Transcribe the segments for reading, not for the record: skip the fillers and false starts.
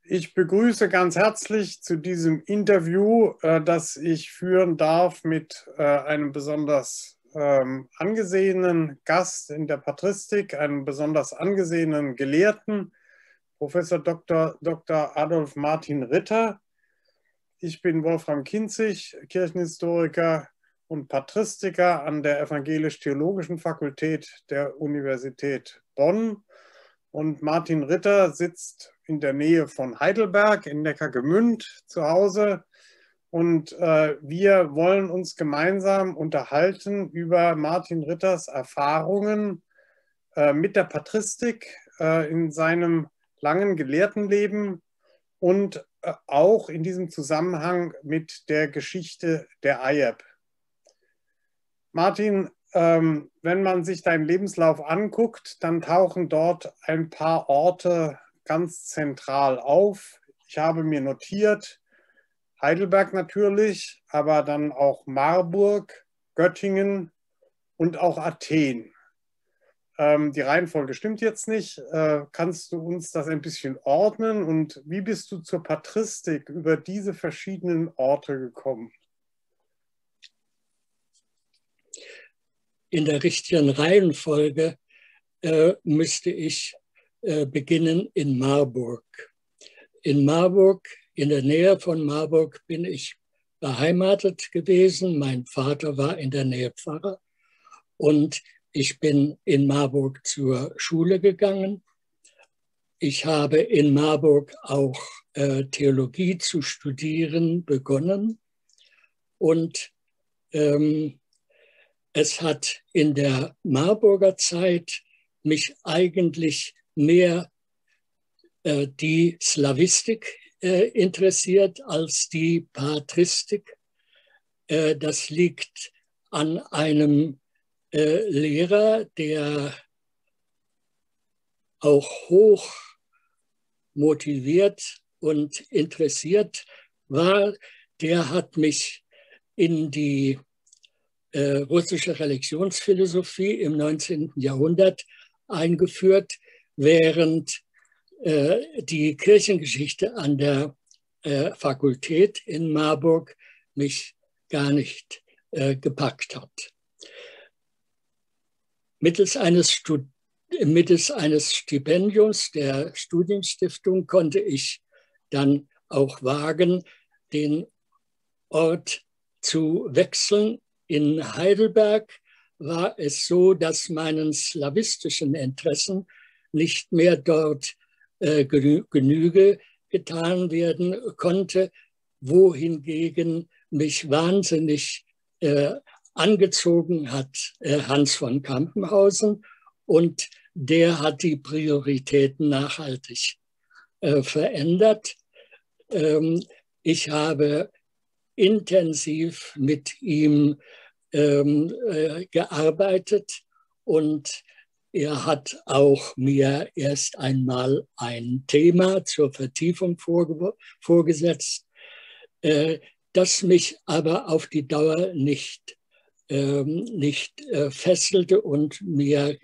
Ich begrüße ganz herzlich zu diesem Interview, das ich führen darf mit einem besonders angesehenen Gast in der Patristik, einem besonders angesehenen Gelehrten, Professor Dr. Adolf Martin Ritter. Ich bin Wolfram Kinzig, Kirchenhistoriker und Patristiker an der Evangelisch-Theologischen Fakultät der Universität Bonn. Und Martin Ritter sitzt in der Nähe von Heidelberg in Neckargemünd zu Hause. Und wir wollen uns gemeinsam unterhalten über Martin Ritters Erfahrungen mit der Patristik in seinem langen Gelehrtenleben und auch in diesem Zusammenhang mit der Geschichte der AIEP. Martin, wenn man sich deinen Lebenslauf anguckt, dann tauchen dort ein paar Orte ganz zentral auf. Ich habe mir notiert, Heidelberg natürlich, aber dann auch Marburg, Göttingen und auch Athen. Die Reihenfolge stimmt jetzt nicht. Kannst du uns das ein bisschen ordnen? Und wie bist du zur Patristik über diese verschiedenen Orte gekommen? In der richtigen Reihenfolge müsste ich beginnen in Marburg. In Marburg, in der Nähe von Marburg, bin ich beheimatet gewesen. Mein Vater war in der Nähe Pfarrer und ich bin in Marburg zur Schule gegangen. Ich habe in Marburg auch Theologie zu studieren begonnen und es hat in der Marburger Zeit mich eigentlich mehr die Slawistik interessiert als die Patristik. Das liegt an einem Lehrer, der auch hoch motiviert und interessiert war. Der hat mich in die russische Religionsphilosophie im 19. Jahrhundert eingeführt, während die Kirchengeschichte an der Fakultät in Marburg mich gar nicht gepackt hat. Mittels eines Stipendiums der Studienstiftung konnte ich dann auch wagen, den Ort zu wechseln. In Heidelberg war es so, dass meinen slawistischen Interessen nicht mehr dort Genüge getan werden konnte, wohingegen mich wahnsinnig angezogen hat Hans von Campenhausen, und der hat die Prioritäten nachhaltig verändert. Ich habe intensiv mit ihm gearbeitet und er hat auch mir erst einmal ein Thema zur Vertiefung vorgesetzt, das mich aber auf die Dauer nicht fesselte und mir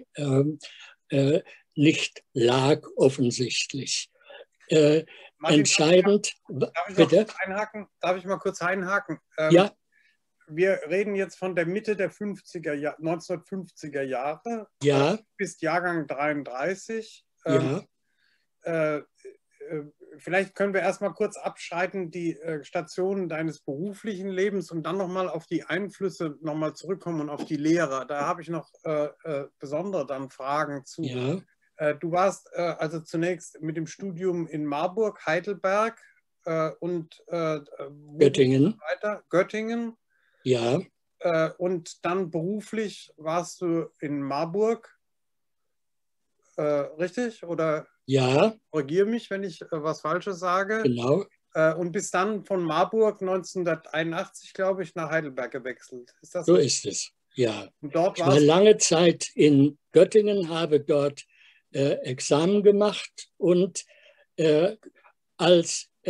nicht lag offensichtlich. Martin, entscheidend. Darf ich mal kurz einhaken? Ja. Wir reden jetzt von der Mitte der 1950er Jahre. Ja. Du bist Jahrgang 33. Ja. Vielleicht können wir erst mal kurz abschreiten, die Stationen deines beruflichen Lebens, und dann nochmal auf die Einflüsse nochmal zurückkommen und auf die Lehrer. Da habe ich noch besondere dann Fragen zu. Ja. Du warst also zunächst mit dem Studium in Marburg, Heidelberg und Göttingen. Weiter? Göttingen. Ja. Und dann beruflich warst du in Marburg, richtig? Oder ja. Korrigiere mich, wenn ich was Falsches sage. Genau. Und bist dann von Marburg 1981, glaube ich, nach Heidelberg gewechselt. Ist das so richtig? ist es, ja. Und dort Ich war lange Zeit in Göttingen, habe dort Examen gemacht und als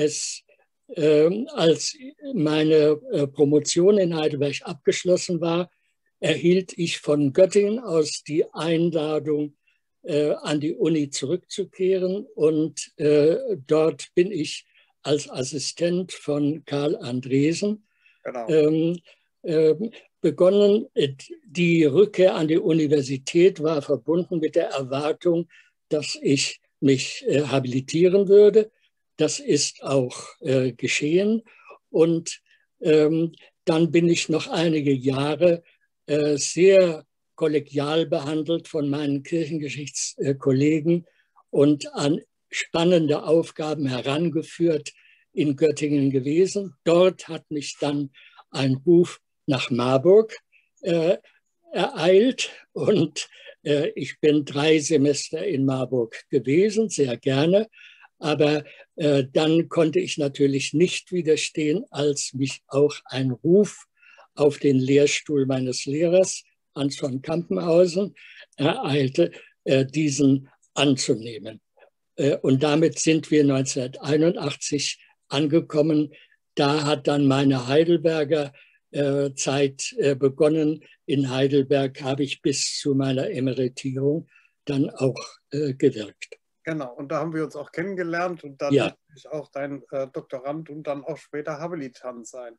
meine Promotion in Heidelberg abgeschlossen war, erhielt ich von Göttingen aus die Einladung, an die Uni zurückzukehren. Und dort bin ich als Assistent von Karl Andresen Genau. begonnen. Die Rückkehr an die Universität war verbunden mit der Erwartung, dass ich mich habilitieren würde. Das ist auch geschehen. Und dann bin ich noch einige Jahre sehr kollegial behandelt von meinen Kirchengeschichtskollegen und an spannende Aufgaben herangeführt in Göttingen gewesen. Dort hat mich dann ein Ruf nach Marburg ereilt und ich bin 3 Semester in Marburg gewesen, sehr gerne. Aber dann konnte ich natürlich nicht widerstehen, als mich auch ein Ruf auf den Lehrstuhl meines Lehrers, Hans von Campenhausen, ereilte, diesen anzunehmen. Und damit sind wir 1981 angekommen. Da hat dann meine Heidelberger Zeit begonnen. In Heidelberg habe ich bis zu meiner Emeritierung dann auch gewirkt. Genau, und da haben wir uns auch kennengelernt und dann Ja. durfte ich auch dein Doktorand und dann auch später Habilitant sein.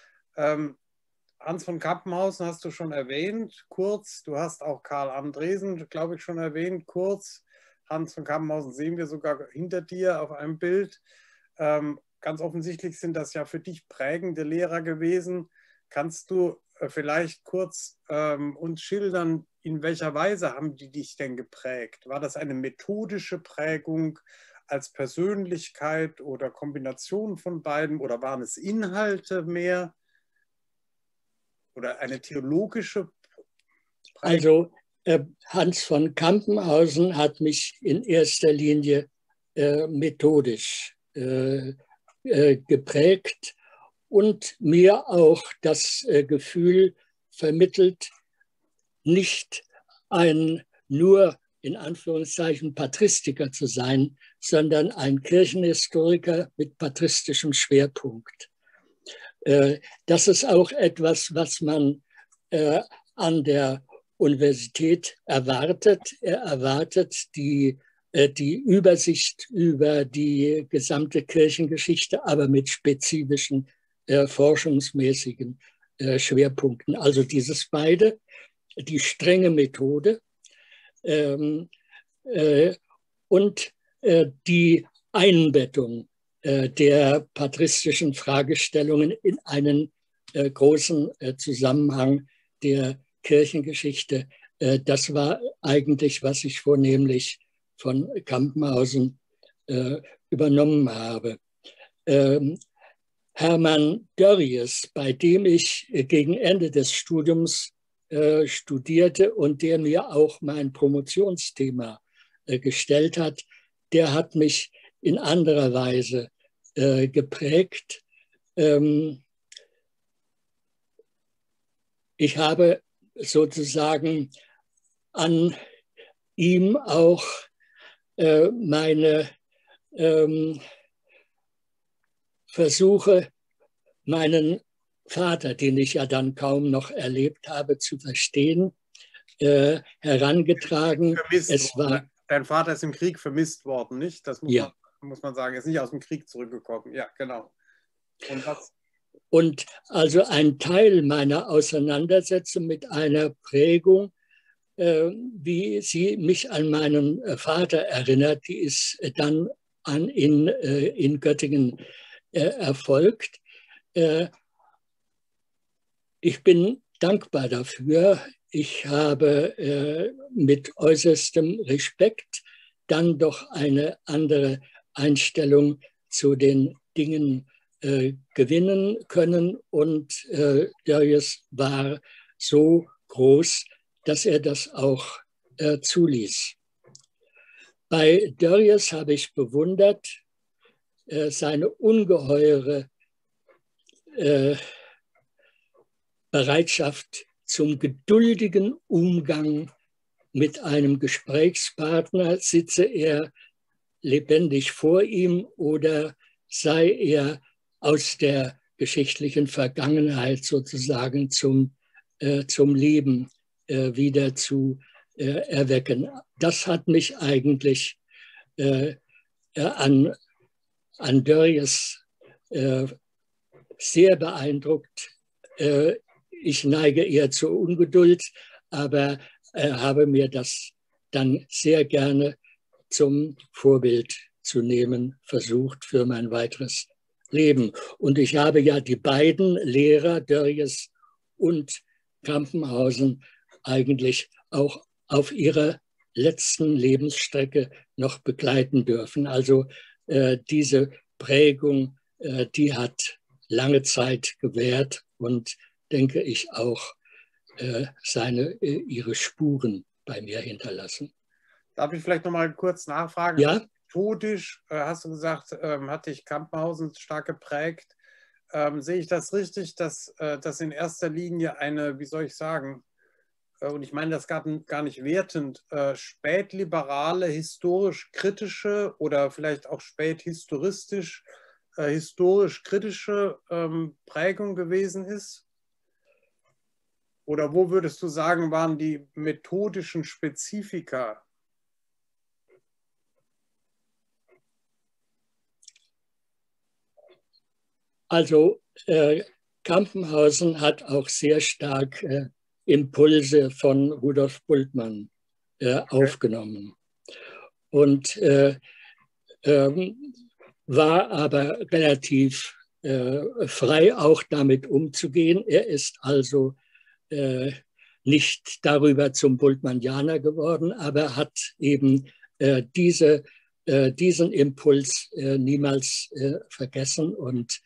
Hans von Campenhausen hast du schon erwähnt, kurz. Du hast auch Karl Andresen, glaube ich, schon erwähnt, kurz. Hans von Campenhausen sehen wir sogar hinter dir auf einem Bild. Ganz offensichtlich sind das ja für dich prägende Lehrer gewesen. Kannst du vielleicht kurz uns schildern, in welcher Weise haben die dich denn geprägt? War das eine methodische Prägung als Persönlichkeit oder Kombination von beiden oder waren es Inhalte mehr oder eine theologische Prägung? Also Hans von Campenhausen hat mich in erster Linie methodisch geprägt und mir auch das Gefühl vermittelt, nicht ein nur in Anführungszeichen Patristiker zu sein, sondern ein Kirchenhistoriker mit patristischem Schwerpunkt. Das ist auch etwas, was man an der Universität erwartet. Er erwartet die Übersicht über die gesamte Kirchengeschichte, aber mit spezifischen forschungsmäßigen Schwerpunkten. Also dieses beide, die strenge Methode und die Einbettung der patristischen Fragestellungen in einen großen Zusammenhang der Kirchengeschichte. Das war eigentlich, was ich vornehmlich von Campenhausen übernommen habe. Hermann Dörries, bei dem ich gegen Ende des Studiums studierte und der mir auch mein Promotionsthema gestellt hat, der hat mich in anderer Weise geprägt. Ich habe sozusagen an ihm auch meine Versuche, meinen Vater, den ich ja dann kaum noch erlebt habe, zu verstehen, herangetragen. Es war, dein Vater ist im Krieg vermisst worden, nicht? Das muss man sagen. Er ist nicht aus dem Krieg zurückgekommen. Ja, genau. Und was? Und also ein Teil meiner Auseinandersetzung mit einer Prägung, wie sie mich an meinen Vater erinnert, die ist dann in Göttingen erfolgt. Ich bin dankbar dafür. Ich habe mit äußerstem Respekt dann doch eine andere Einstellung zu den Dingen gewinnen können. Und Dörries war so groß, dass er das auch zuließ. Bei Dörries habe ich bewundert seine ungeheure Bereitschaft zum geduldigen Umgang mit einem Gesprächspartner, sitze er lebendig vor ihm oder sei er aus der geschichtlichen Vergangenheit sozusagen zum Leben wieder zu erwecken. Das hat mich eigentlich an Dörries sehr beeindruckt. Ich neige eher zur Ungeduld, aber habe mir das dann sehr gerne zum Vorbild zu nehmen versucht für mein weiteres Leben. Und ich habe ja die beiden Lehrer, Dörries und Campenhausen, eigentlich auch auf ihrer letzten Lebensstrecke noch begleiten dürfen. Also diese Prägung, die hat lange Zeit gewährt und denke ich auch ihre Spuren bei mir hinterlassen. Darf ich vielleicht noch mal kurz nachfragen? Ja? Methodisch, hast du gesagt, hat dich Campenhausen stark geprägt. Sehe ich das richtig, dass das in erster Linie eine, wie soll ich sagen, und ich meine das gar nicht wertend, spätliberale, historisch-kritische oder vielleicht auch späthistoristisch, historisch-kritische Prägung gewesen ist? Oder wo würdest du sagen, waren die methodischen Spezifika? Also Campenhausen hat auch sehr stark Impulse von Rudolf Bultmann aufgenommen und war aber relativ frei auch damit umzugehen. Er ist also nicht darüber zum Bultmannianer geworden, aber hat eben diesen Impuls niemals vergessen und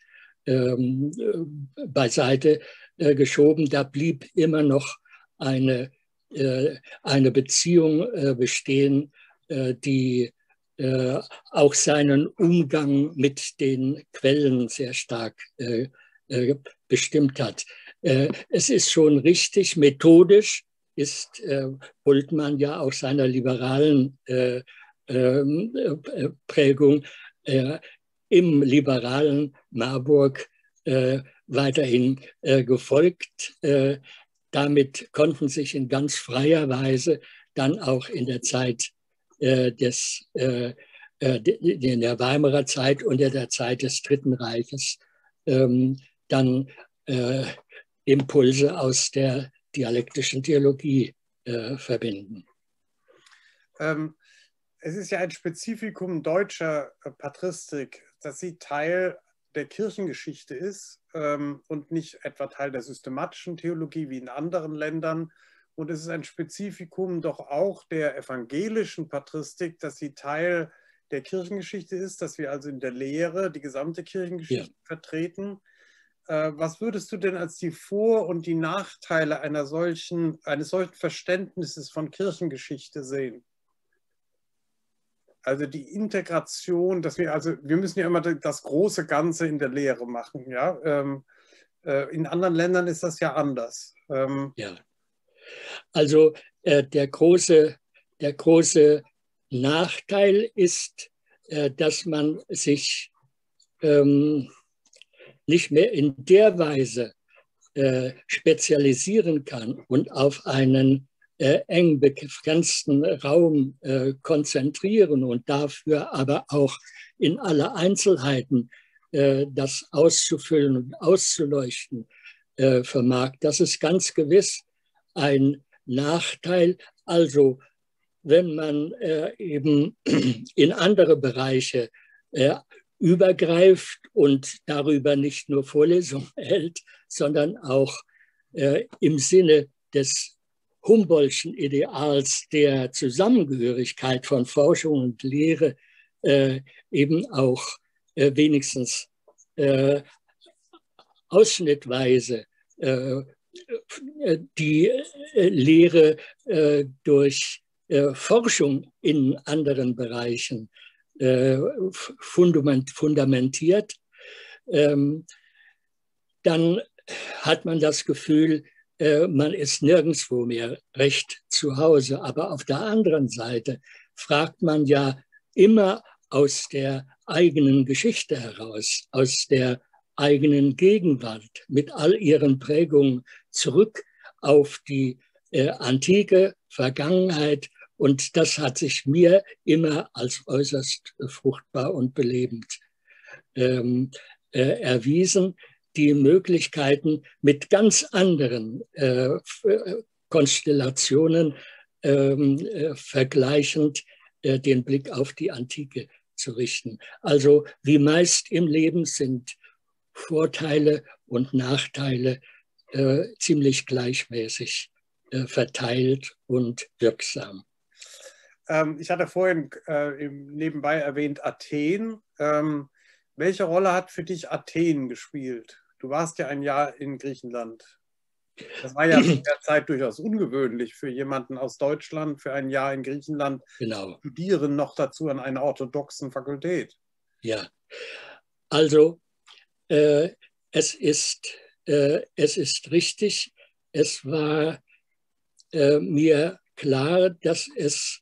beiseite geschoben. Da blieb immer noch eine Beziehung bestehen, die auch seinen Umgang mit den Quellen sehr stark bestimmt hat. Es ist schon richtig, methodisch ist Bultmann ja aus seiner liberalen Prägung im liberalen Marburg weiterhin gefolgt. Damit konnten sich in ganz freier Weise dann auch in der Zeit in der Weimarer Zeit und in der Zeit des Dritten Reiches dann Impulse aus der dialektischen Theologie verbinden. Es ist ja ein Spezifikum deutscher Patristik, dass sie Teil der Kirchengeschichte ist und nicht etwa Teil der systematischen Theologie wie in anderen Ländern. Und es ist ein Spezifikum doch auch der evangelischen Patristik, dass sie Teil der Kirchengeschichte ist, dass wir also in der Lehre die gesamte Kirchengeschichte vertreten. Was würdest du denn als die Vor- und die Nachteile eines solchen Verständnisses von Kirchengeschichte sehen? Also die Integration, wir müssen ja immer das große Ganze in der Lehre machen. Ja? In anderen Ländern ist das ja anders. Ja. Also der große Nachteil ist, dass man sich nicht mehr in der Weise spezialisieren kann und auf einen eng begrenzten Raum konzentrieren und dafür aber auch in alle Einzelheiten das auszufüllen und auszuleuchten vermag. Das ist ganz gewiss ein Nachteil. Also wenn man eben in andere Bereiche übergreift und darüber nicht nur Vorlesungen hält, sondern auch im Sinne des Humboldtschen Ideals der Zusammengehörigkeit von Forschung und Lehre eben auch wenigstens ausschnittweise die Lehre durch Forschung in anderen Bereichen fundamentiert, dann hat man das Gefühl, man ist nirgendwo mehr recht zu Hause. Aber auf der anderen Seite fragt man ja immer aus der eigenen Geschichte heraus, aus der eigenen Gegenwart mit all ihren Prägungen zurück auf die Antike, Vergangenheit. Und das hat sich mir immer als äußerst fruchtbar und belebend erwiesen. Die Möglichkeiten mit ganz anderen Konstellationen vergleichend den Blick auf die Antike zu richten. Also wie meist im Leben sind Vorteile und Nachteile ziemlich gleichmäßig verteilt und wirksam. Ich hatte vorhin nebenbei erwähnt Athen. Welche Rolle hat für dich Athen gespielt? Du warst ja ein Jahr in Griechenland. Das war ja zu der Zeit durchaus ungewöhnlich für jemanden aus Deutschland, für ein Jahr in Griechenland zu studieren, noch dazu an einer orthodoxen Fakultät. Ja, also es ist richtig, es war mir klar, dass es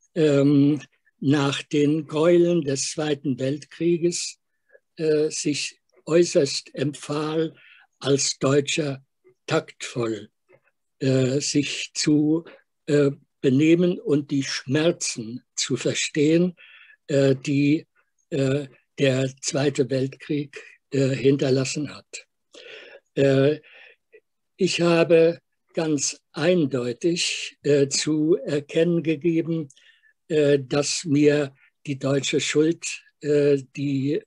nach den Gräueln des Zweiten Weltkrieges sich äußerst empfahl, als Deutscher taktvoll sich zu benehmen und die Schmerzen zu verstehen, die der Zweite Weltkrieg hinterlassen hat. Ich habe ganz eindeutig zu erkennen gegeben, dass mir die deutsche Schuld, die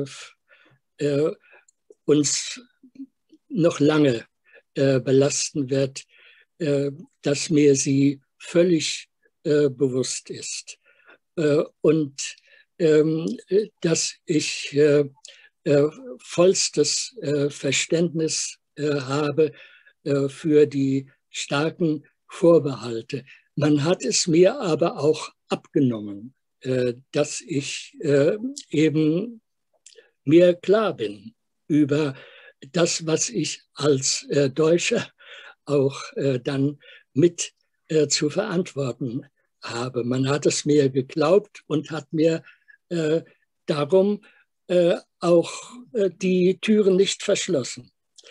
uns noch lange belasten wird, dass mir sie völlig bewusst ist. Und dass ich vollstes Verständnis habe für die starken Vorbehalte. Man hat es mir aber auch abgenommen, dass ich eben mir klar bin über das, was ich als Deutscher auch dann mit zu verantworten habe. Man hat es mir geglaubt und hat mir darum auch die Türen nicht verschlossen.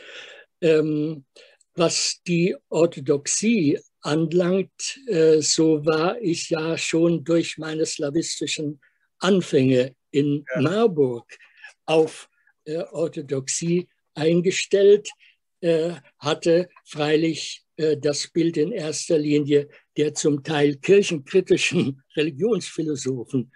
Was die Orthodoxie anlangt, so war ich ja schon durch meine slawistischen Anfänge in Marburg auf Orthodoxie eingestellt, hatte freilich das Bild in erster Linie der zum Teil kirchenkritischen Religionsphilosophen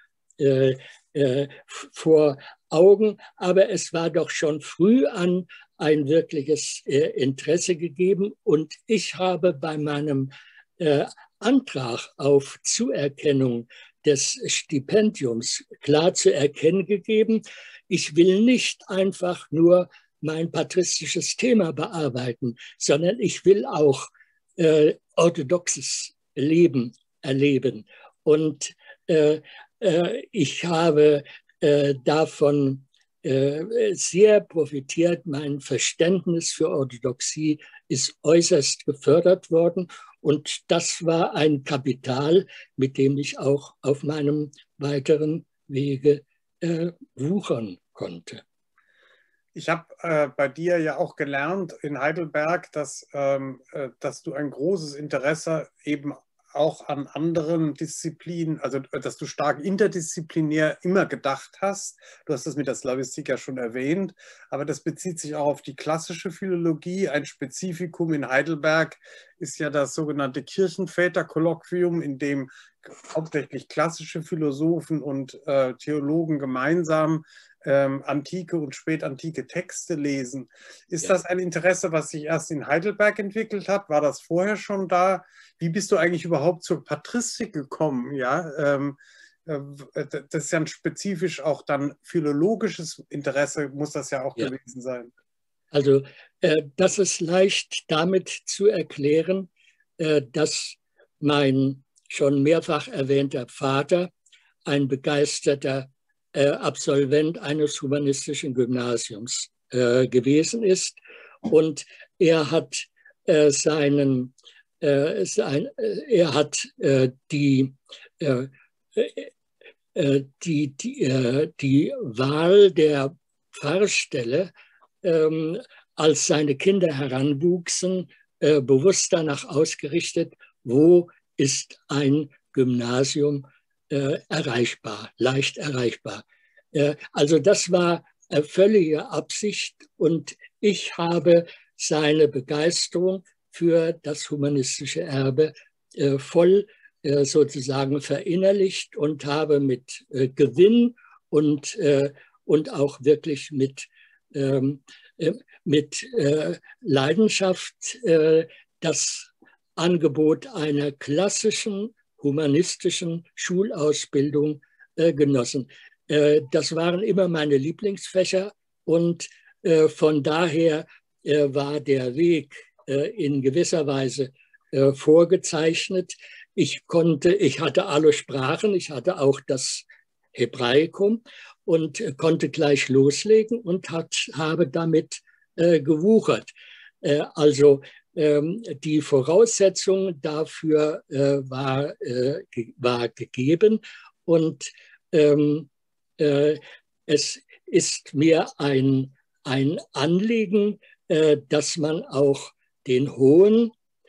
vor Augen, aber es war doch schon früh an ein wirkliches Interesse gegeben und ich habe bei meinem Antrag auf Zuerkennung des Stipendiums klar zu erkennen gegeben, ich will nicht einfach nur mein patristisches Thema bearbeiten, sondern ich will auch orthodoxes Leben erleben. Und ich habe davon sehr profitiert. Mein Verständnis für Orthodoxie ist äußerst gefördert worden. Und das war ein Kapital, mit dem ich auch auf meinem weiteren Wege wuchern konnte. Ich habe bei dir ja auch gelernt in Heidelberg, dass du ein großes Interesse eben auch an anderen Disziplinen, also dass du stark interdisziplinär immer gedacht hast. Du hast das mit der Slawistik ja schon erwähnt, aber das bezieht sich auch auf die klassische Philologie. Ein Spezifikum in Heidelberg ist ja das sogenannte Kirchenväterkolloquium, in dem hauptsächlich klassische Philosophen und Theologen gemeinsam antike und spätantike Texte lesen. Ist das ein Interesse, was sich erst in Heidelberg entwickelt hat? War das vorher schon da? Wie bist du eigentlich überhaupt zur Patristik gekommen? Ja, das ist ja ein spezifisch auch dann philologisches Interesse, muss das ja auch gewesen sein. Also das ist leicht damit zu erklären, dass mein schon mehrfach erwähnter Vater ein begeisterter Absolvent eines humanistischen Gymnasiums gewesen ist. Und er hat die Wahl der Pfarrstelle, als seine Kinder heranwuchsen, bewusst danach ausgerichtet, wo ist ein Gymnasium erreichbar, leicht erreichbar. Also das war völlige Absicht und ich habe seine Begeisterung für das humanistische Erbe voll sozusagen verinnerlicht und habe mit Gewinn und auch wirklich mit Leidenschaft das Angebot einer klassischen humanistischen Schulausbildung genossen. Das waren immer meine Lieblingsfächer und von daher war der Weg in gewisser Weise vorgezeichnet. Ich hatte alle Sprachen, ich hatte auch das Hebräikum und konnte gleich loslegen und habe damit gewuchert. Also die Voraussetzung dafür war gegeben und es ist mir ein Anliegen, dass man auch den hohen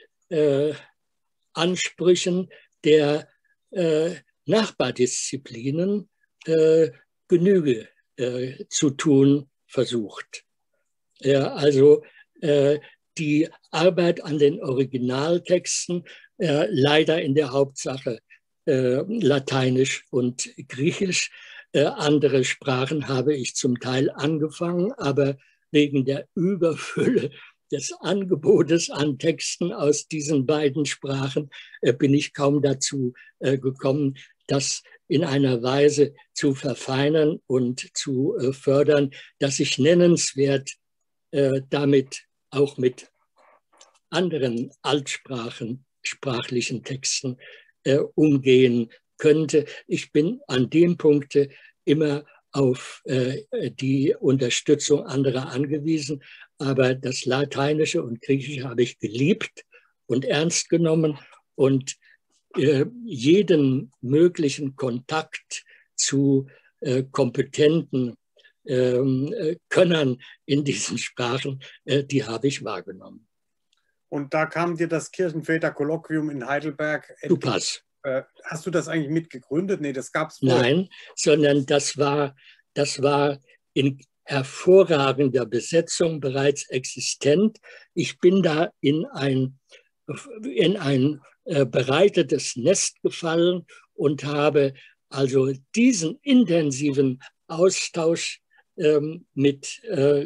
Ansprüchen der Nachbardisziplinen Genüge zu tun versucht. Also die Arbeit an den Originaltexten, leider in der Hauptsache Lateinisch und Griechisch. Andere Sprachen habe ich zum Teil angefangen, aber wegen der Überfülle des Angebotes an Texten aus diesen beiden Sprachen bin ich kaum dazu gekommen, das in einer Weise zu verfeinern und zu fördern, dass ich nennenswert damit auch mit anderen altsprachlichen Texten umgehen könnte. Ich bin an dem Punkte immer auf die Unterstützung anderer angewiesen, aber das Lateinische und Griechische habe ich geliebt und ernst genommen und jeden möglichen Kontakt zu kompetenten Könnern in diesen Sprachen, die habe ich wahrgenommen. Und da kam dir das Kirchenväter-Kolloquium in Heidelberg Super. Hast du das eigentlich mitgegründet? Nee, das gab es vorher. Nein, sondern das war in hervorragender Besetzung bereits existent. Ich bin da in ein bereitetes Nest gefallen und habe also diesen intensiven Austausch mit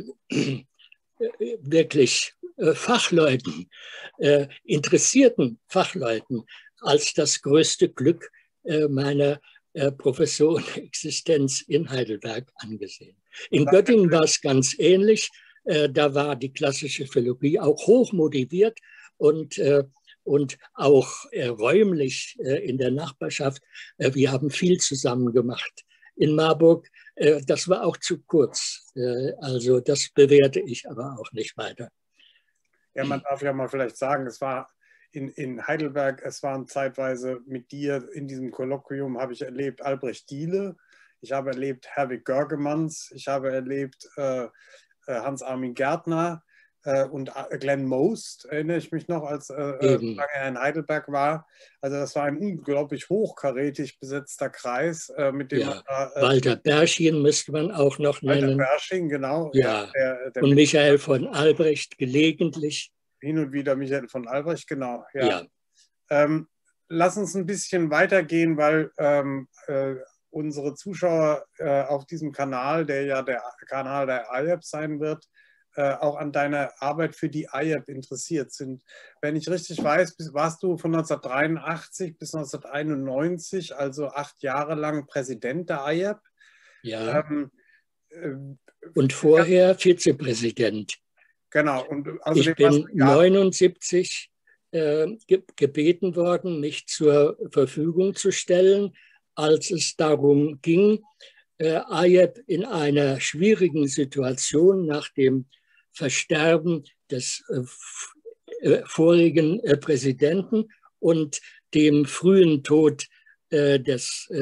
wirklich Fachleuten, interessierten Fachleuten als das größte Glück meiner Professorenexistenz in Heidelberg angesehen. In Göttingen war es ganz ähnlich. Da war die klassische Philologie auch hoch motiviert und auch räumlich in der Nachbarschaft. Wir haben viel zusammen gemacht. In Marburg, das war auch zu kurz. Also das bewerte ich aber auch nicht weiter. Ja, man darf ja mal vielleicht sagen, es war in Heidelberg, es waren zeitweise mit dir in diesem Kolloquium, habe ich erlebt Albrecht Diele, ich habe erlebt Herwig Görgemanns, ich habe erlebt Hans-Armin Gärtner und Glenn Most, erinnere ich mich noch, als lange er in Heidelberg war. Also das war ein unglaublich hochkarätig besetzter Kreis, mit dem man Walter Bersching müsste man auch noch nennen. Walter Bersching, genau. Ja. Der und Michael von Albrecht gelegentlich. Hin und wieder Michael von Albrecht, genau. Ja. Lass uns ein bisschen weitergehen, weil unsere Zuschauer auf diesem Kanal, der ja der Kanal der IAP sein wird, auch an deiner Arbeit für die IAP interessiert sind. Wenn ich richtig weiß, warst du von 1983 bis 1991, also 8 Jahre lang Präsident der IAP. Ja. Und vorher Vizepräsident. Genau. Und ich bin 1979 gebeten worden, mich zur Verfügung zu stellen, als es darum ging, IAP in einer schwierigen Situation nach dem Versterben des vorigen Präsidenten und dem frühen Tod des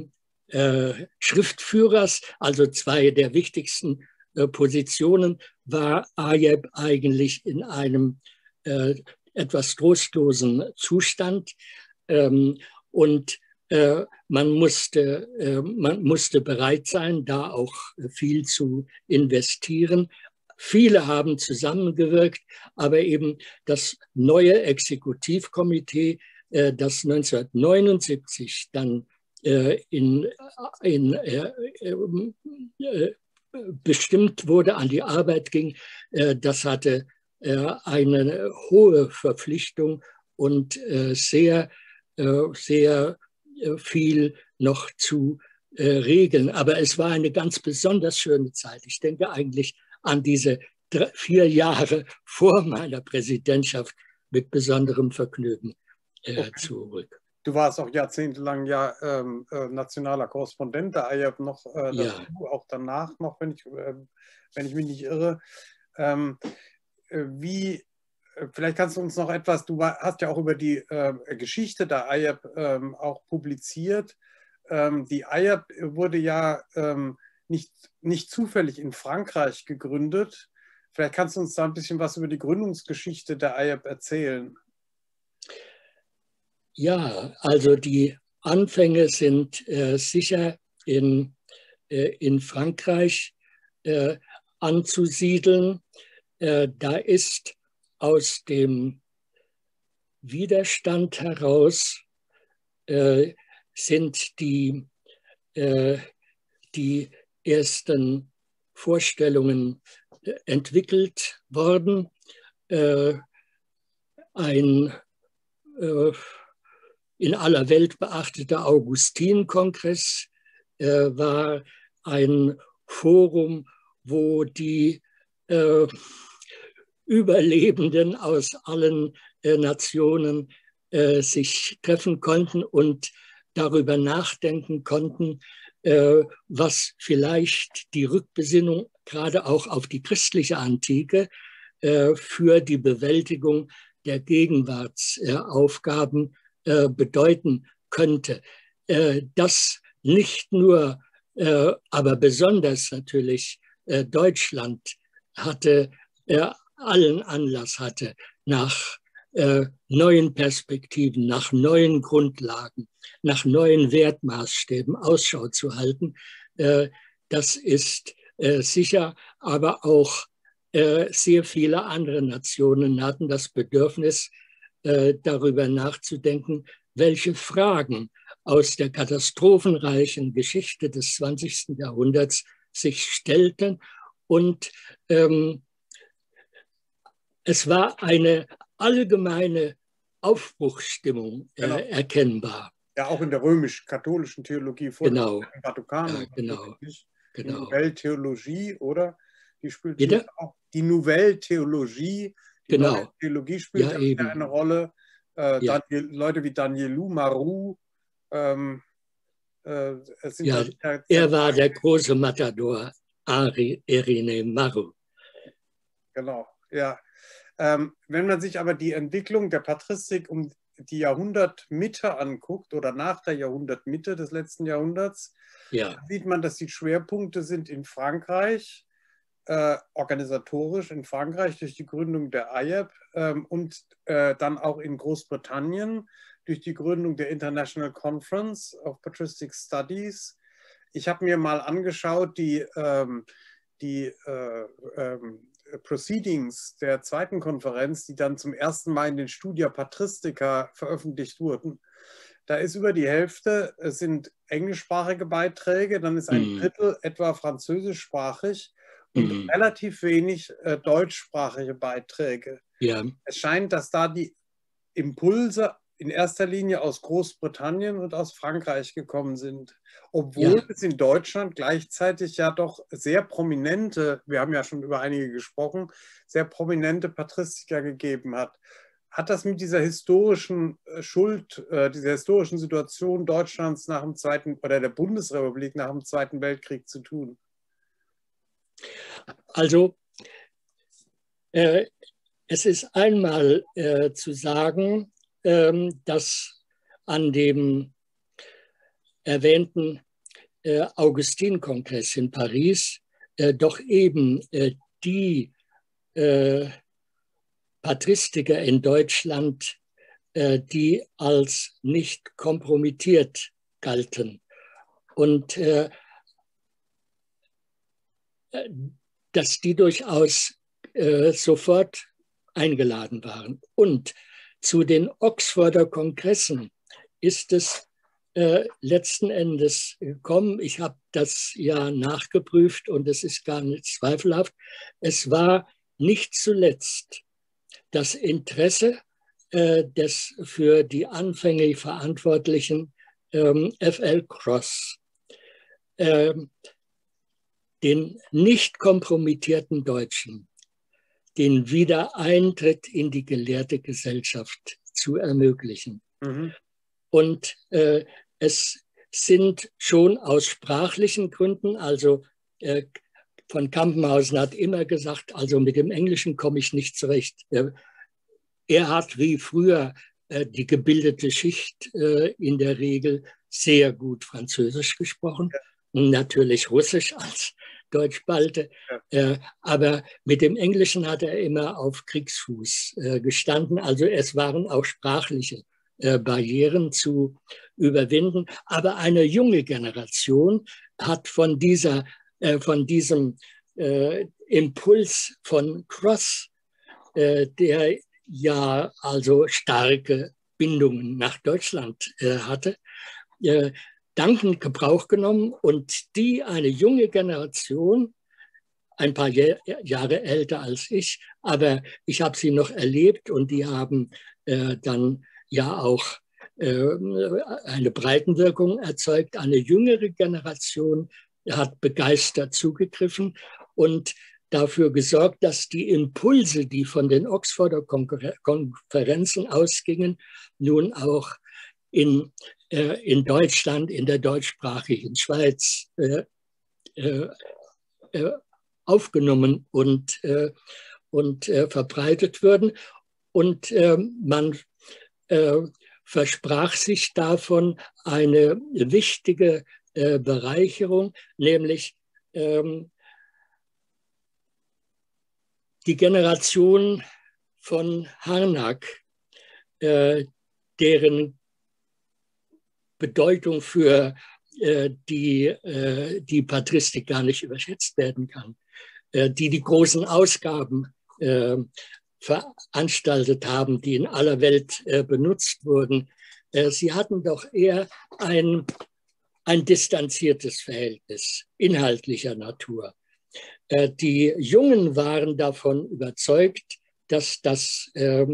Schriftführers, also 2 der wichtigsten Positionen, war IAP eigentlich in einem etwas trostlosen Zustand. Und man musste bereit sein, da auch viel zu investieren. Viele haben zusammengewirkt, aber eben das neue Exekutivkomitee, das 1979 dann bestimmt wurde, an die Arbeit ging, das hatte eine hohe Verpflichtung und sehr viel noch zu regeln. Aber es war eine ganz besonders schöne Zeit. Ich denke eigentlich an diese 4 Jahre vor meiner Präsidentschaft mit besonderem Vergnügen zurück. Du warst auch jahrzehntelang nationaler Korrespondent der IAB noch dazu, auch danach noch, wenn ich mich nicht irre. Vielleicht kannst du uns noch etwas, du hast ja auch über die Geschichte der IAB auch publiziert. Die IAB wurde ja nicht zufällig in Frankreich gegründet. Vielleicht kannst du uns da ein bisschen was über die Gründungsgeschichte der IAB erzählen. Ja, also die Anfänge sind sicher in Frankreich anzusiedeln. Da ist aus dem Widerstand heraus sind die ersten Vorstellungen entwickelt worden. Ein in aller Welt beachteter Augustin-Kongress war ein Forum, wo die Überlebenden aus allen Nationen sich treffen konnten und darüber nachdenken konnten, was vielleicht die Rückbesinnung gerade auch auf die christliche Antike für die Bewältigung der Gegenwartsaufgaben bedeuten könnte. Das nicht nur, aber besonders natürlich Deutschland allen Anlass hatte, nach neuen Perspektiven, nach neuen Grundlagen, nach neuen Wertmaßstäben Ausschau zu halten. Das ist sicher, aber auch sehr viele andere Nationen hatten das Bedürfnis, darüber nachzudenken, welche Fragen aus der katastrophenreichen Geschichte des 20. Jahrhunderts sich stellten. Und es war eine allgemeine Aufbruchsstimmung erkennbar. Ja, auch in der römisch-katholischen Theologie vor dem Vatikan. Ja, genau. Die Nouvelle Theologie, oder? Die spielt Bitte? auch die Nouvelle Theologie. Die neue Theologie spielt ja eine Rolle. Leute wie Danielou, Marou. Er war der große Matador, Irénée Marou. Genau, ja. Wenn man sich aber die Entwicklung der Patristik um die Jahrhundertmitte anguckt oder nach der Jahrhundertmitte des letzten Jahrhunderts, sieht man, dass die Schwerpunkte sind in Frankreich, organisatorisch in Frankreich durch die Gründung der IAB und dann auch in Großbritannien durch die Gründung der International Conference of Patristic Studies. Ich habe mir mal angeschaut, die Proceedings der zweiten Konferenz, die dann zum ersten Mal in den Studia Patristica veröffentlicht wurden. Da ist über die Hälfte, es sind englischsprachige Beiträge, dann ist ein Drittel etwa französischsprachig und relativ wenig deutschsprachige Beiträge. Ja. Es scheint, dass da die Impulse in erster Linie aus Großbritannien und aus Frankreich gekommen sind. Obwohl es in Deutschland gleichzeitig ja doch sehr prominente, wir haben ja schon über einige gesprochen, sehr prominente Patristiker gegeben hat. Hat das mit dieser historischen dieser historischen Situation Deutschlands nach dem Zweiten oder der Bundesrepublik nach dem Zweiten Weltkrieg zu tun? Also es ist einmal zu sagen, dass an dem erwähnten Augustin-Kongress in Paris doch eben die Patristiker in Deutschland die als nicht kompromittiert galten. Und dass die durchaus sofort eingeladen waren. Und zu den Oxforder Kongressen ist es letzten Endes gekommen. Ich habe das ja nachgeprüft und es ist gar nicht zweifelhaft. Es war nicht zuletzt das Interesse des für die Anfänge Verantwortlichen F.L. Cross, den nicht kompromittierten Deutschen, den Wiedereintritt in die gelehrte Gesellschaft zu ermöglichen. Mhm. Und es sind schon aus sprachlichen Gründen, also von Campenhausen hat immer gesagt, also mit dem Englischen komme ich nicht zurecht. Er hat wie früher die gebildete Schicht in der Regel sehr gut Französisch gesprochen, natürlich Russisch als Deutschbalte, aber mit dem Englischen hat er immer auf Kriegsfuß gestanden. Also es waren auch sprachliche Barrieren zu überwinden. Aber eine junge Generation hat von diesem Impuls von Cross, der ja also starke Bindungen nach Deutschland hatte, dankend Gebrauch genommen und eine junge Generation, ein paar Jahre älter als ich, aber ich habe sie noch erlebt und die haben dann ja auch eine Breitenwirkung erzeugt. Eine jüngere Generation hat begeistert zugegriffen und dafür gesorgt, dass die Impulse, die von den Oxforder Konferenzen ausgingen, nun auch in Deutschland, in der deutschsprachigen Schweiz aufgenommen und verbreitet würden. Und man versprach sich davon eine wichtige Bereicherung, nämlich die Generation von Harnack, deren Bedeutung für die Patristik gar nicht überschätzt werden kann, die großen Ausgaben veranstaltet haben, die in aller Welt benutzt wurden. Sie hatten doch eher ein distanziertes Verhältnis inhaltlicher Natur. Die Jungen waren davon überzeugt, dass das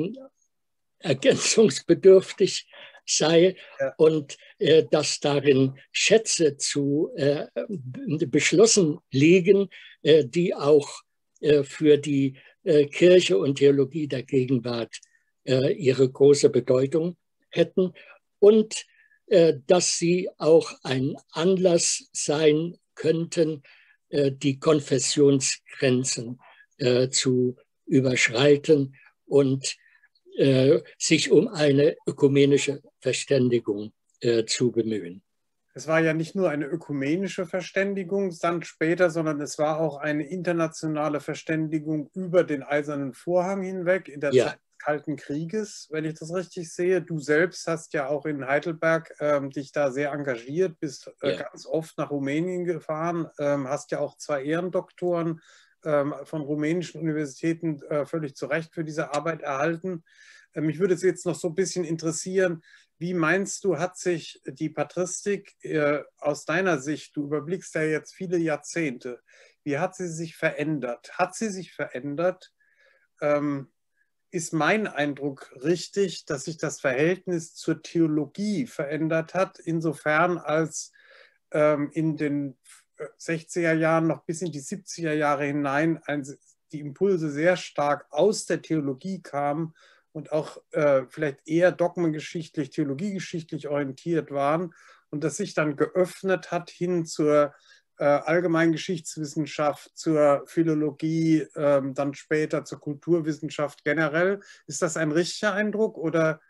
ergänzungsbedürftig sei und dass darin Schätze zu beschlossen liegen, die auch für die Kirche und Theologie der Gegenwart ihre große Bedeutung hätten und dass sie auch ein Anlass sein könnten, die Konfessionsgrenzen zu überschreiten und sich um eine ökumenische Verständigung zu bemühen. Es war ja nicht nur eine ökumenische Verständigung dann später, sondern es war auch eine internationale Verständigung über den Eisernen Vorhang hinweg in der Zeit des Kalten Krieges, wenn ich das richtig sehe. Du selbst hast ja auch in Heidelberg dich da sehr engagiert, bist ganz oft nach Rumänien gefahren, hast ja auch 2 Ehrendoktoren von rumänischen Universitäten völlig zu Recht für diese Arbeit erhalten. Mich würde es jetzt noch so ein bisschen interessieren, wie meinst du, hat sich die Patristik aus deiner Sicht, du überblickst ja jetzt viele Jahrzehnte, wie hat sie sich verändert? Hat sie sich verändert? Ist mein Eindruck richtig, dass sich das Verhältnis zur Theologie verändert hat, insofern als in den 60er Jahren noch bis in die 70er Jahre hinein die Impulse sehr stark aus der Theologie kamen und auch vielleicht eher dogmengeschichtlich, theologiegeschichtlich orientiert waren und das sich dann geöffnet hat hin zur Allgemeingeschichtswissenschaft, zur Philologie, dann später zur Kulturwissenschaft generell. Ist das ein richtiger Eindruck oder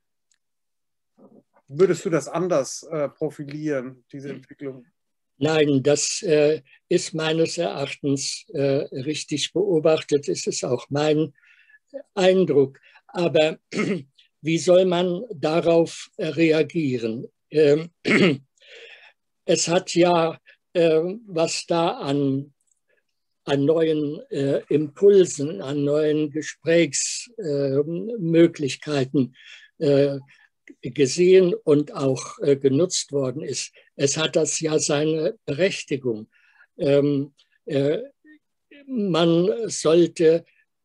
würdest du das anders profilieren, diese Entwicklung? Nein, das ist meines Erachtens richtig beobachtet. Es ist auch mein Eindruck. Aber wie soll man darauf reagieren? Es hat ja, was da an neuen Impulsen, an neuen Gesprächsmöglichkeiten gesehen und auch genutzt worden ist. Es hat das ja seine Berechtigung. Man sollte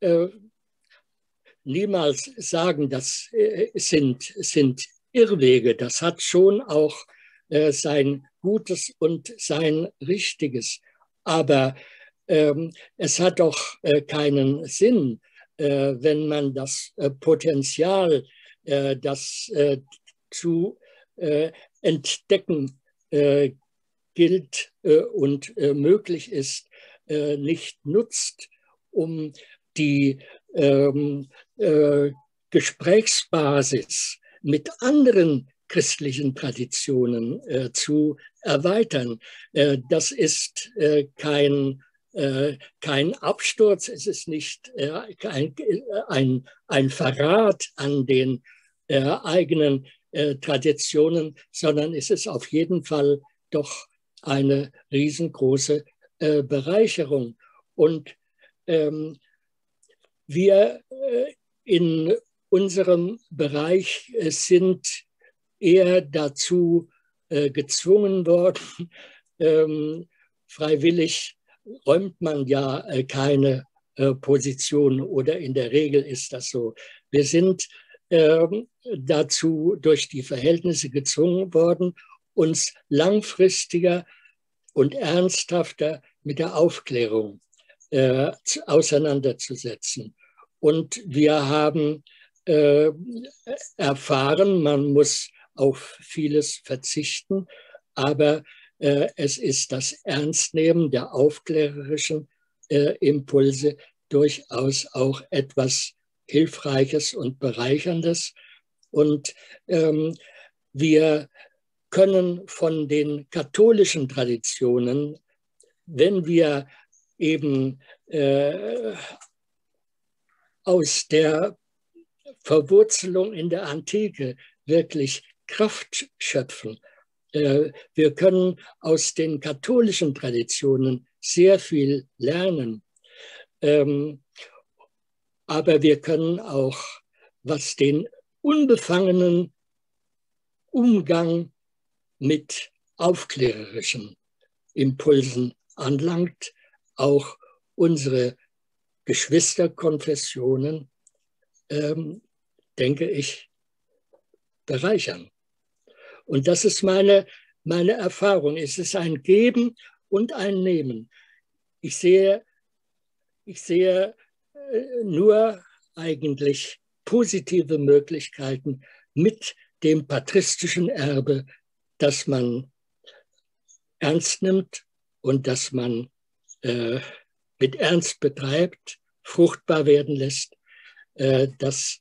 niemals sagen, das sind Irrwege. Das hat schon auch sein Gutes und sein Richtiges. Aber es hat doch keinen Sinn, wenn man das Potenzial, das zu entdecken gilt und möglich ist, nicht nutzt, um die Gesprächsbasis mit anderen christlichen Traditionen zu erweitern. Das ist kein Absturz, es ist nicht ein Verrat an den eigenen Traditionen, sondern es ist auf jeden Fall doch eine riesengroße Bereicherung. Und wir in unserem Bereich sind eher dazu gezwungen worden. Freiwillig räumt man ja keine Position oder in der Regel ist das so. Wir sind dazu durch die Verhältnisse gezwungen worden, uns langfristiger und ernsthafter mit der Aufklärung auseinanderzusetzen. Und wir haben erfahren, man muss auf vieles verzichten, aber es ist das Ernstnehmen der aufklärerischen Impulse durchaus auch etwas Hilfreiches und Bereicherndes. Und wir können von den katholischen Traditionen, wenn wir eben aus der Verwurzelung in der Antike wirklich Kraft schöpfen. Wir können aus den katholischen Traditionen sehr viel lernen. Aber wir können auch, was den unbefangenen Umgang mit aufklärerischen Impulsen anlangt, auch unsere Geschwisterkonfessionen, denke ich, bereichern. Und das ist meine Erfahrung. Es ist ein Geben und ein Nehmen. Ich sehe nur eigentlich positive Möglichkeiten mit dem patristischen Erbe, das man ernst nimmt und das man mit Ernst betreibt, fruchtbar werden lässt, dass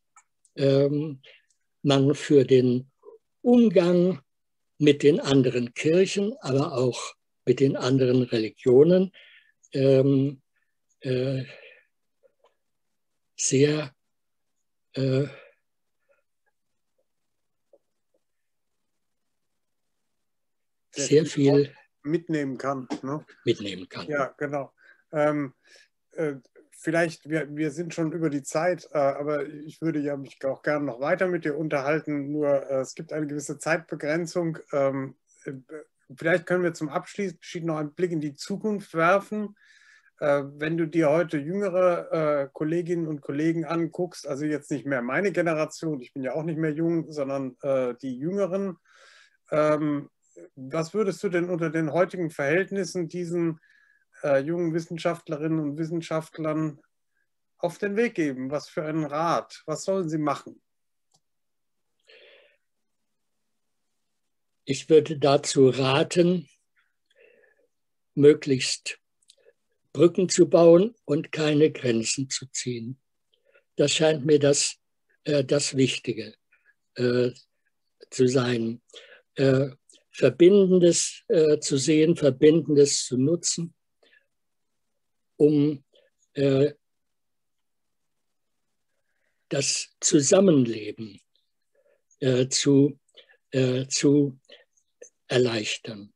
man für den Umgang mit den anderen Kirchen, aber auch mit den anderen Religionen sehr viel mitnehmen kann. Ne? Mitnehmen kann. Ja, genau. Vielleicht, wir sind schon über die Zeit, aber ich würde ja mich auch gerne noch weiter mit dir unterhalten, nur es gibt eine gewisse Zeitbegrenzung. Vielleicht können wir zum Abschluss noch einen Blick in die Zukunft werfen. Wenn du dir heute jüngere Kolleginnen und Kollegen anguckst, also jetzt nicht mehr meine Generation, ich bin ja auch nicht mehr jung, sondern die Jüngeren, was würdest du denn unter den heutigen Verhältnissen diesen jungen Wissenschaftlerinnen und Wissenschaftlern auf den Weg geben? Was für einen Rat? Was sollen sie machen? Ich würde dazu raten, möglichst Brücken zu bauen und keine Grenzen zu ziehen. Das scheint mir das Wichtige zu sein. Verbindendes zu sehen, Verbindendes zu nutzen, um das Zusammenleben zu erleichtern.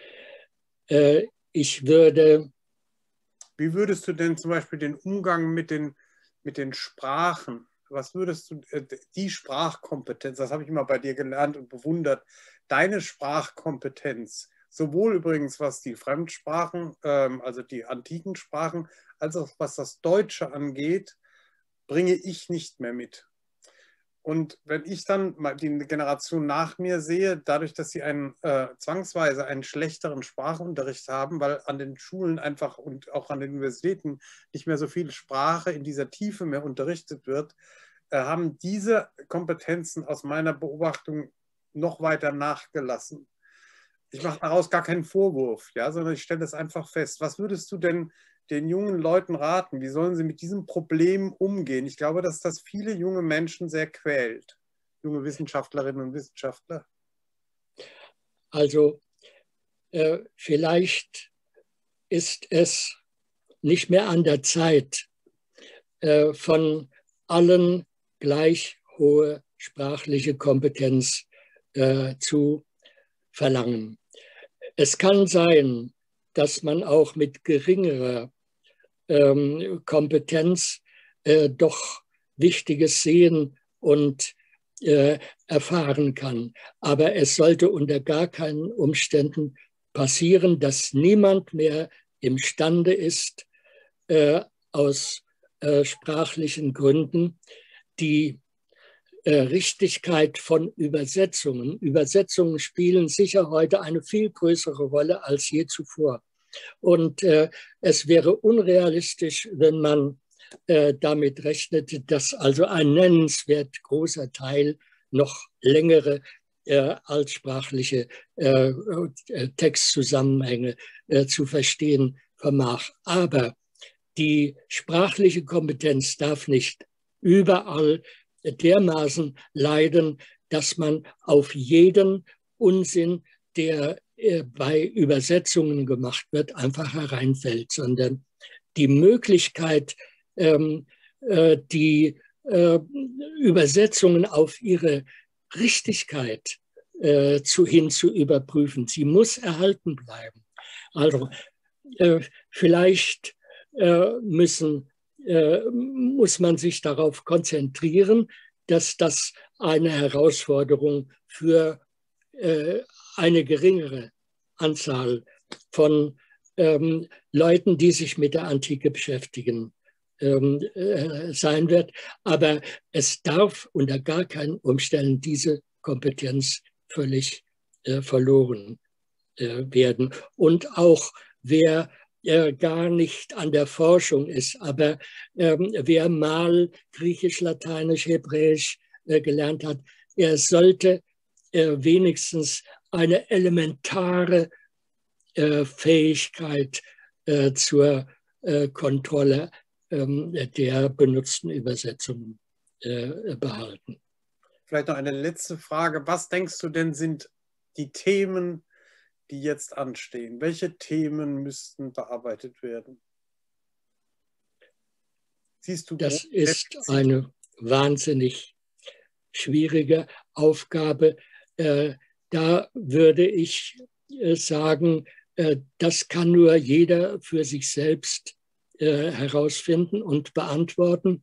Ich würde... Wie würdest du denn zum Beispiel den Umgang mit den Sprachen, was würdest du, die Sprachkompetenz, das habe ich immer bei dir gelernt und bewundert, deine Sprachkompetenz, sowohl übrigens was die Fremdsprachen, also die antiken Sprachen, als auch was das Deutsche angeht, bringe ich nicht mehr mit. Und wenn ich dann mal die Generation nach mir sehe, dadurch, dass sie zwangsweise einen schlechteren Sprachunterricht haben, weil an den Schulen einfach und auch an den Universitäten nicht mehr so viel Sprache in dieser Tiefe mehr unterrichtet wird, haben diese Kompetenzen aus meiner Beobachtung noch weiter nachgelassen. Ich mache daraus gar keinen Vorwurf, ja, sondern ich stelle es einfach fest. Was würdest du denn den jungen Leuten raten? Wie sollen sie mit diesem Problem umgehen? Ich glaube, dass das viele junge Menschen sehr quält, junge Wissenschaftlerinnen und Wissenschaftler. Also vielleicht ist es nicht mehr an der Zeit, von allen gleich hohe sprachliche Kompetenz zu verlangen. Es kann sein, dass man auch mit geringerer Kompetenz doch Wichtiges sehen und erfahren kann. Aber es sollte unter gar keinen Umständen passieren, dass niemand mehr imstande ist, aus sprachlichen Gründen die Richtigkeit von Übersetzungen. Übersetzungen spielen sicher heute eine viel größere Rolle als je zuvor. Und es wäre unrealistisch, wenn man damit rechnete, dass also ein nennenswert großer Teil noch längere altsprachliche Textzusammenhänge zu verstehen vermag. Aber die sprachliche Kompetenz darf nicht überall dermaßen leiden, dass man auf jeden Unsinn, der bei Übersetzungen gemacht wird, einfach hereinfällt, sondern die Möglichkeit, die Übersetzungen auf ihre Richtigkeit hin zu überprüfen. Sie muss erhalten bleiben. Also vielleicht muss man sich darauf konzentrieren, dass das eine Herausforderung für eine geringere Anzahl von Leuten, die sich mit der Antike beschäftigen, sein wird. Aber es darf unter gar keinen Umständen diese Kompetenz völlig verloren werden. Und auch wer gar nicht an der Forschung ist, aber wer mal Griechisch, Lateinisch, Hebräisch gelernt hat, er sollte wenigstens eine elementare Fähigkeit zur Kontrolle der benutzten Übersetzungen behalten. Vielleicht noch eine letzte Frage. Was denkst du denn sind die Themen, die jetzt anstehen? Welche Themen müssten bearbeitet werden? Siehst du, das ist eine wahnsinnig schwierige Aufgabe. Da würde ich sagen, das kann nur jeder für sich selbst herausfinden und beantworten.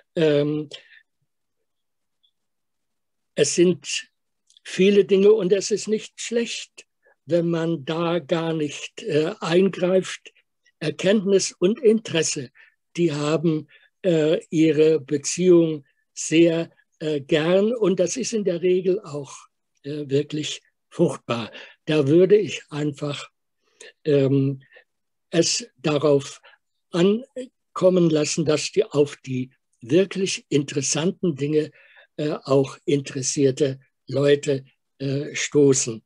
Es sind viele Dinge und es ist nicht schlecht, wenn man da gar nicht eingreift. Erkenntnis und Interesse, die haben ihre Beziehung sehr gern und das ist in der Regel auch wirklich fruchtbar. Da würde ich einfach es darauf ankommen lassen, dass auf die wirklich interessanten Dinge auch interessierte Leute stoßen.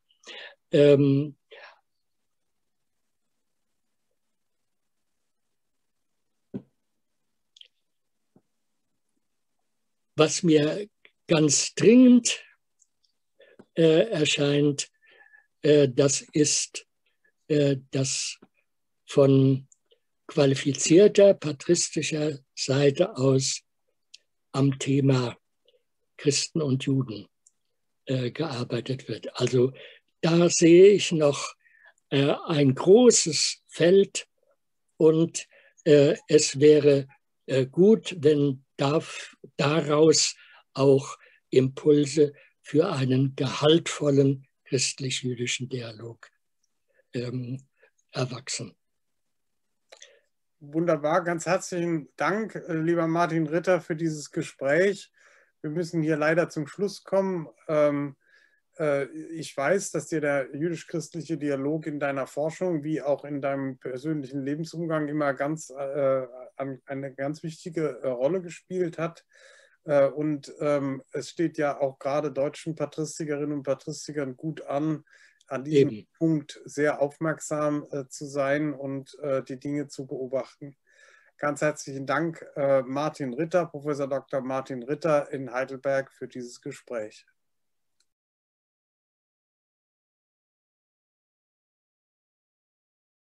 Was mir ganz dringend erscheint, das ist, dass von qualifizierter patristischer Seite aus am Thema Christen und Juden gearbeitet wird. Also da sehe ich noch ein großes Feld und es wäre gut, wenn daraus auch Impulse für einen gehaltvollen christlich-jüdischen Dialog erwachsen. Wunderbar, ganz herzlichen Dank, lieber Martin Ritter, für dieses Gespräch. Wir müssen hier leider zum Schluss kommen. Ich weiß, dass dir der jüdisch-christliche Dialog in deiner Forschung wie auch in deinem persönlichen Lebensumgang immer eine ganz wichtige Rolle gespielt hat. Und es steht ja auch gerade deutschen Patristikerinnen und Patristikern gut an diesem Punkt sehr aufmerksam zu sein und die Dinge zu beobachten. Ganz herzlichen Dank, Martin Ritter, Professor Dr. Martin Ritter in Heidelberg, für dieses Gespräch.